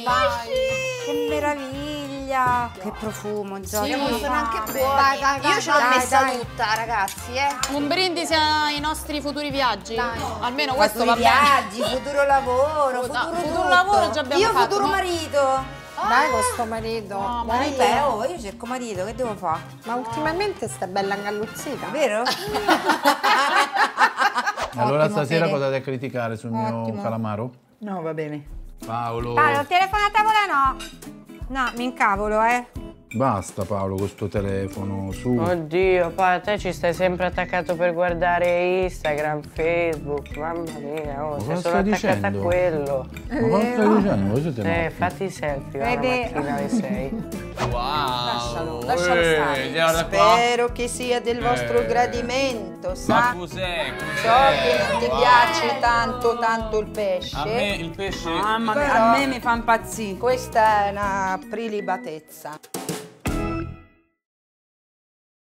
Che meraviglia! Che profumo, Gioia. Sì, sono anche buoni. Io ce l'ho messa tutta, ragazzi, Un brindisi ai nostri futuri viaggi. Almeno questo va Futuri bene. viaggi, futuro lavoro, futuro lavoro già abbiamo io fatto, futuro no? marito. Dai con sto marito. Beh, io cerco marito, che devo fare? Ma ultimamente sta bella ingalluzzita. Vero? Allora Ottimo, stasera Fede. cosa da criticare sul mio Ottimo. calamaro? No, va bene. Paolo. Paolo, il telefono a tavola no. No, mi incavolo, Basta Paolo con sto telefono, su. Oddio, poi a te ci stai sempre attaccato per guardare Instagram, Facebook, mamma mia, oh, sei cosa solo stai attaccata dicendo? a quello. Ma cosa stai dicendo? Voi siete matti. Fatti i selfie, la Vede. mattina alle 6. Lascialo stare. Guarda qua. Spero che sia del vostro gradimento, Ma sa? cos'è? So che non ti piace tanto il pesce. A me il pesce... Mamma mia, Però- a me mi fa impazzire. Questa è una prelibatezza.